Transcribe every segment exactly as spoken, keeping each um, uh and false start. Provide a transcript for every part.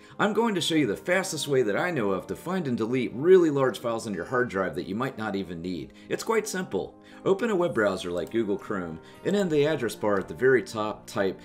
I'm going to show you the fastest way that I know of to find and delete really large files on your hard drive that you might not even need. It's quite simple. Open a web browser like Google Chrome, and in the address bar at the very top type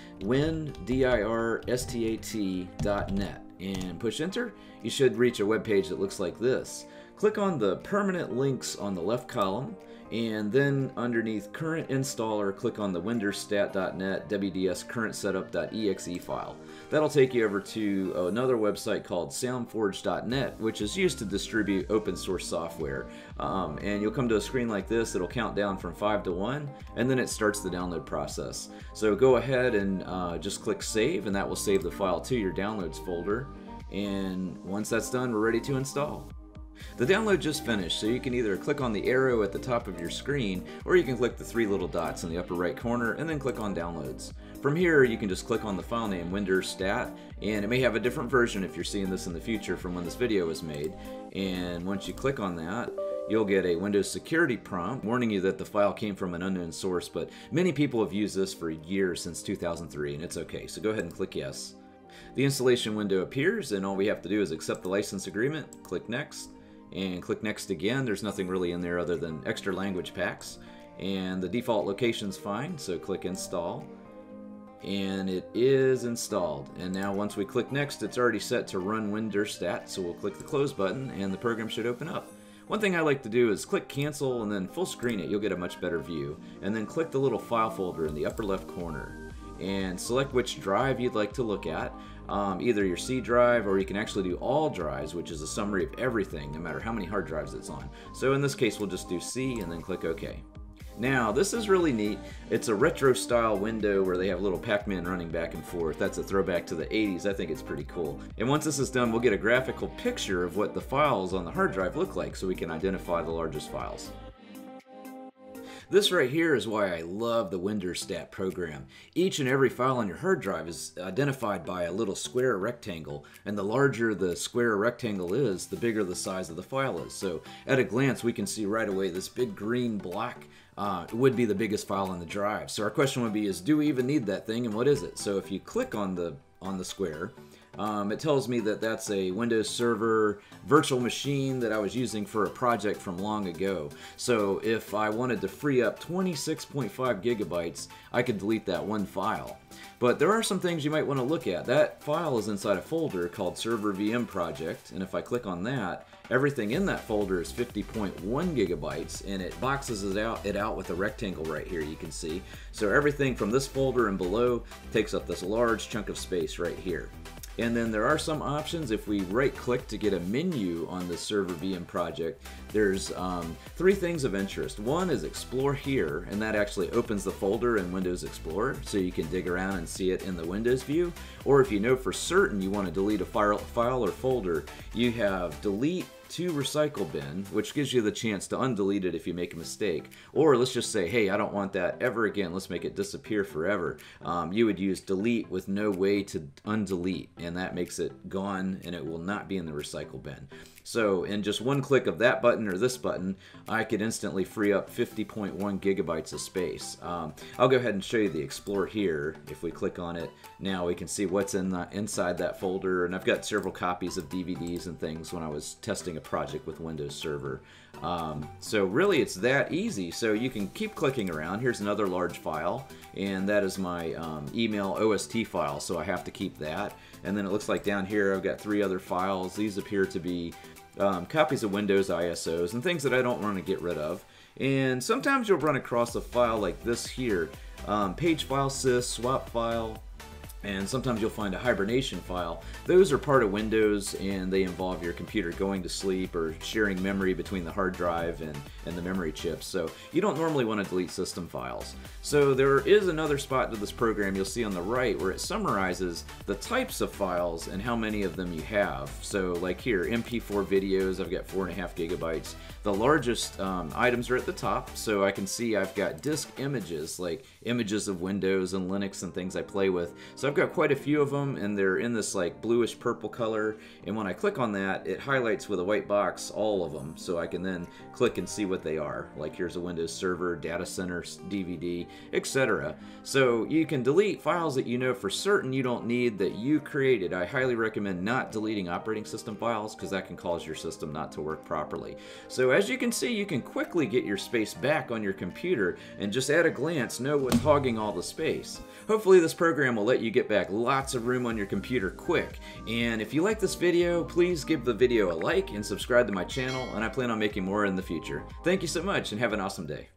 WinDirStat dot net and push enter. You should reach a web page that looks like this. Click on the permanent links on the left column, and then underneath current installer, click on the WinDirStat dot net W D S current setup dot E X E file. That'll take you over to another website called soundforge dot net, which is used to distribute open source software. Um, and you'll come to a screen like this. It'll count down from five to one, and then it starts the download process. So go ahead and uh, just click save, and that will save the file to your downloads folder. And once that's done, we're ready to install. The download just finished, so you can either click on the arrow at the top of your screen, or you can click the three little dots in the upper right corner and then click on downloads. From here, you can just click on the file name WinDirStat, and it may have a different version if you're seeing this in the future from when this video was made. And once you click on that, you'll get a Windows security prompt warning you that the file came from an unknown source, but many people have used this for years, since two thousand three, and it's okay, so go ahead and click yes. The installation window appears, and all we have to do is accept the license agreement, click next, and click next again. There's nothing really in there other than extra language packs, and the default location's fine, so click install, and it is installed. And now once we click next, it's already set to run WinDirStat, so we'll click the close button and the program should open up. One thing I like to do is click cancel and then full screen it. You'll get a much better view, and then click the little file folder in the upper left corner and select which drive you'd like to look at. Um, either your C drive, or you can actually do all drives, which is a summary of everything, no matter how many hard drives it's on. So in this case, we'll just do C and then click OK. Now, this is really neat. It's a retro style window where they have little Pac-Man running back and forth. That's a throwback to the eighties. I think it's pretty cool. And once this is done, we'll get a graphical picture of what the files on the hard drive look like, so we can identify the largest files. This right here is why I love the WinDirStat program. Each and every file on your hard drive is identified by a little square rectangle, and the larger the square rectangle is, the bigger the size of the file is. So at a glance, we can see right away this big green block uh, would be the biggest file on the drive. So our question would be is, do we even need that thing, and what is it? So if you click on the, on the square, Um, it tells me that that's a Windows Server virtual machine that I was using for a project from long ago. So if I wanted to free up twenty-six point five gigabytes, I could delete that one file. But there are some things you might want to look at. That file is inside a folder called Server V M Project, and if I click on that, everything in that folder is fifty point one gigabytes, and it boxes it out, it out with a rectangle right here, you can see. So everything from this folder and below takes up this large chunk of space right here. And then there are some options. If we right click to get a menu on the Server V M project, there's um, three things of interest. One is Explore Here, and that actually opens the folder in Windows Explorer, so you can dig around and see it in the Windows view. Or if you know for certain you want to delete a file, file or folder, you have Delete to Recycle Bin, which gives you the chance to undelete it if you make a mistake. Or let's just say, hey, I don't want that ever again, let's make it disappear forever. Um, you would use delete with no way to undelete, and that makes it gone and it will not be in the recycle bin. So in just one click of that button or this button, I could instantly free up fifty point one gigabytes of space. Um, I'll go ahead and show you the Explore Here. If we click on it, now we can see what's in the, inside that folder, and I've got several copies of D V Ds and things when I was testing a project with Windows Server. Um, so really it's that easy. So you can keep clicking around. Here's another large file, and that is my um, email O S T file, so I have to keep that. And then it looks like down here I've got three other files. These appear to be um, copies of Windows I S Os and things that I don't want to get rid of. And sometimes you'll run across a file like this here, um, page file sys, swap file, and sometimes you'll find a hibernation file. Those are part of Windows, and they involve your computer going to sleep or sharing memory between the hard drive and, and the memory chips. So you don't normally want to delete system files. So there is another spot to this program you'll see on the right where it summarizes the types of files and how many of them you have. So like here, M P four videos, I've got four and a half gigabytes. The largest um, items are at the top, so I can see I've got disk images, like images of Windows and Linux and things I play with. So I've I've got quite a few of them, and they're in this like bluish purple color, and when I click on that, it highlights with a white box all of them, so I can then click and see what they are. Like here's a Windows Server, Data Center, D V D, et cetera. So you can delete files that you know for certain you don't need that you created. I highly recommend not deleting operating system files because that can cause your system not to work properly. So as you can see, you can quickly get your space back on your computer and just at a glance know what's hogging all the space. Hopefully this program will let you get back lots of room on your computer quick. And if you like this video, please give the video a like and subscribe to my channel, and I plan on making more in the future. Thank you so much and have an awesome day.